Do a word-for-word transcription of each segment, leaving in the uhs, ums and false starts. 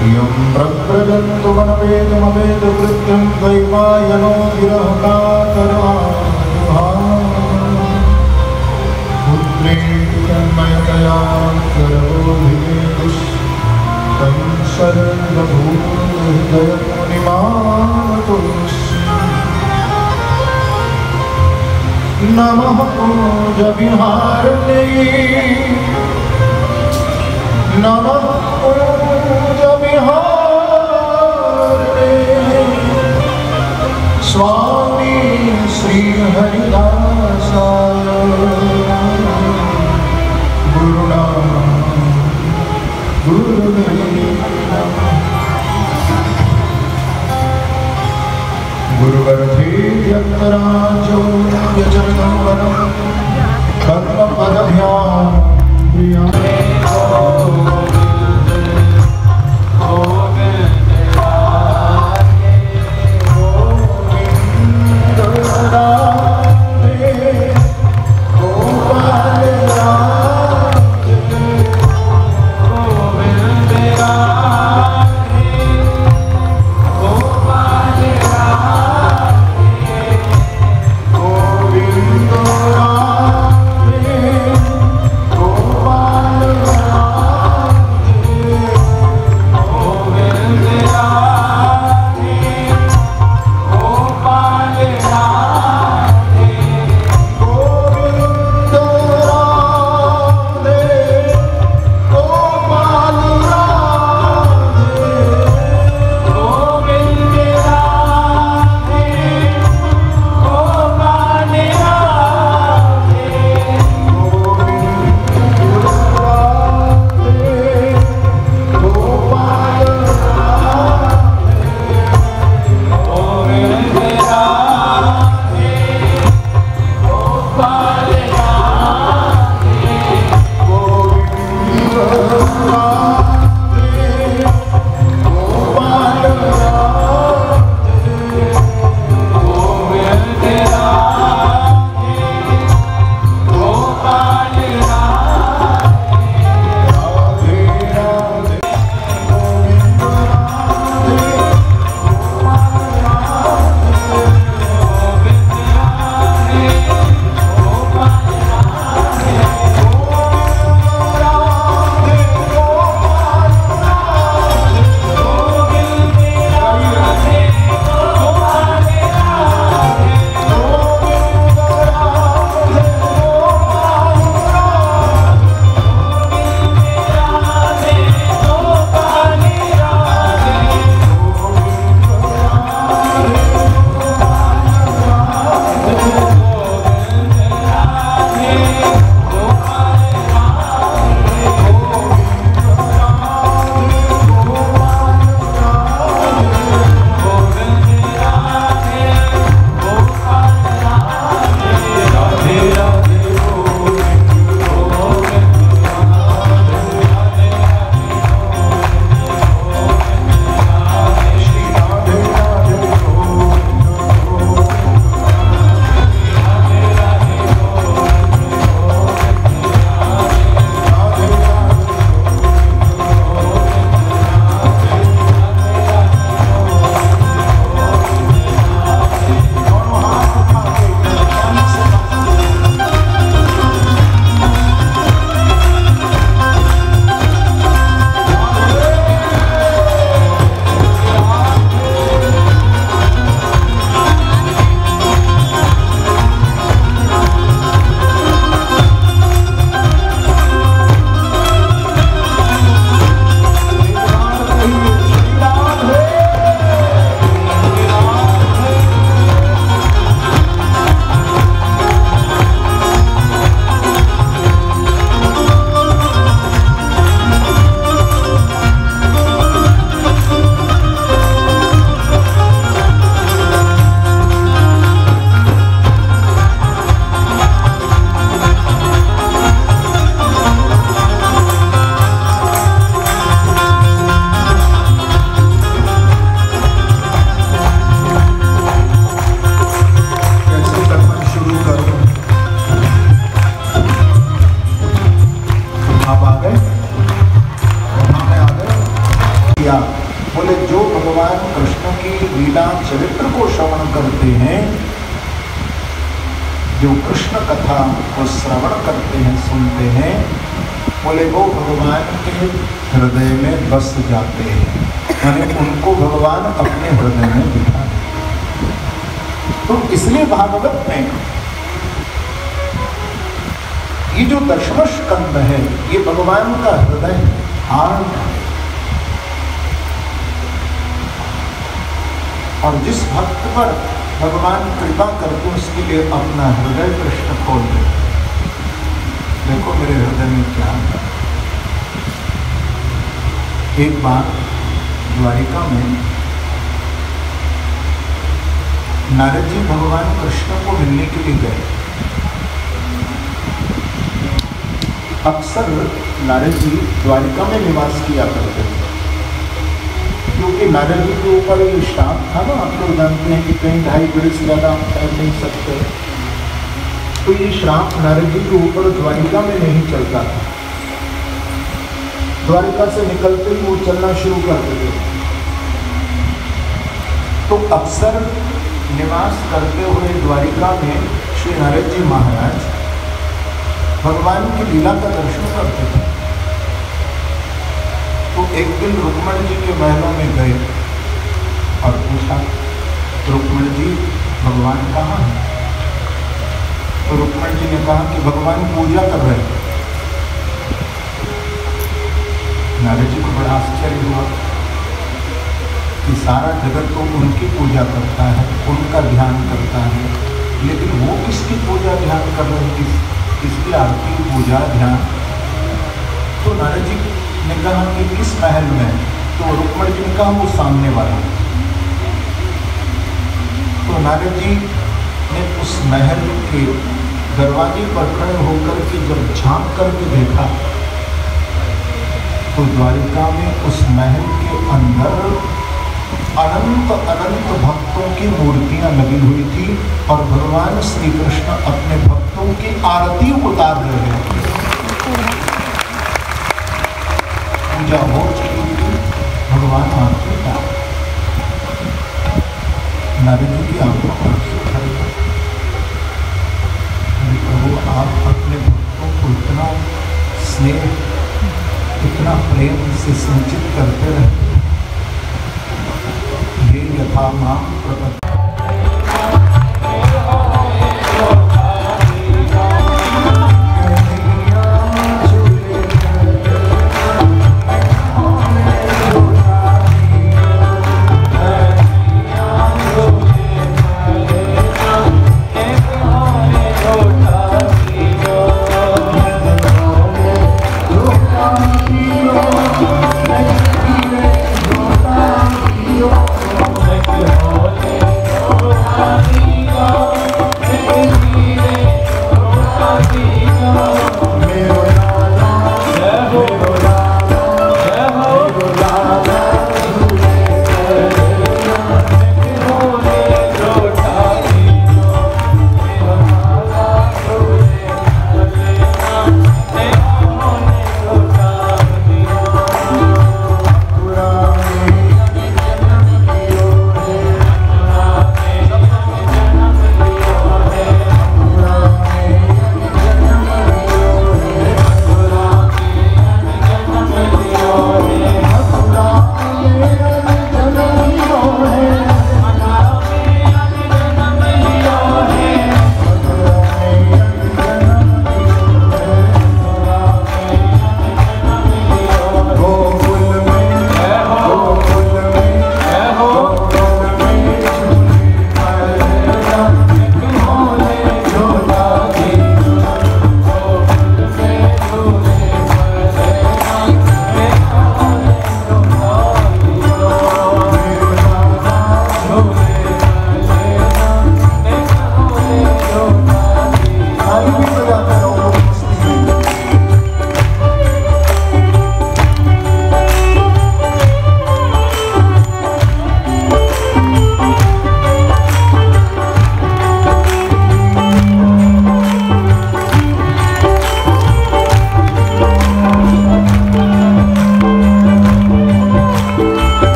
यं प्रव्रजन्तु मनवेदमवेदकृत्यं दैवायनो विरहकातरा पुत्रेणमयतया करोभिवेदुः तं सर्वभूतहृदयमुनिमानतोऽस्मि नमः पूजविहारिणे नमः पूजविहारिणे स्वामी श्रीहरिदासाय गुरुणा गुरुवे गुरुवर्थे यत्राजो यजनं वनं कर्मपदभ्यां प्रियामे Bye. हैं, जो कृष्ण कथा को श्रवण करते हैं, सुनते हैं, बोले वो भगवान के हृदय में बस जाते हैं, यानी उनको भगवान अपने हृदय में बिठा देते। तो इसलिए भागवत में ये जो दशम स्कंद है, ये भगवान का हृदय हार्ट है। और जिस भक्त पर भगवान कृपा करके उसके लिए अपना हृदय कृष्ण खोल दे, देखो मेरे हृदय में क्या है। एक बार द्वारिका में नारद जी भगवान कृष्ण को मिलने के लिए गए। अक्सर नारद जी द्वारिका में निवास किया करते थे, क्योंकि नारद जी के ऊपर ये श्राप था ना, आप लोग जानते हैं कि कहीं ढाई बरस से ज़्यादा आप तैर नहीं सकते। तो ये श्राप नारद जी के ऊपर द्वारिका में नहीं चलता था। द्वारिका से निकलते ही वो चलना शुरू कर देते। तो अक्सर निवास करते हुए द्वारिका में श्री नारद जी महाराज भगवान की लीला का दर्शन करते थे। तो एक दिन रुक्मणी जी के महलों में गए और पूछा, रुक्मणी जी भगवान कहाँ हैं? तो रुक्मणी जी ने कहा कि भगवान पूजा कर रहे हैं। नारद जी को बड़ा आश्चर्य हुआ कि सारा जगत तो उनकी पूजा करता है, उनका ध्यान करता है, लेकिन वो किसकी पूजा ध्यान कर रहे हैं, किस किसकी आरती पूजा ध्यान? तो नारद जी ने कहा कि किस महल में? तो रुक्मणी जी ने कहा वो सामने वाला। तो नारद जी ने उस महल के दरवाजे पर खड़े होकर के जब झांक करके देखा, तो द्वारिका में उस महल के अंदर अनंत अनंत भक्तों की मूर्तियां लगी हुई थी और भगवान श्री कृष्ण अपने भक्तों की आरती उतार रहे हैं। पूजा हो चुकी थी, भगवान आरती उतार। नारद जी की आंखों पर प्रभु आप अपने भक्तों को इतना स्नेह, इतना प्रेम से सिंचित करते रहते, ये यथा माम प्रकट। Oh,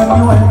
क्यों है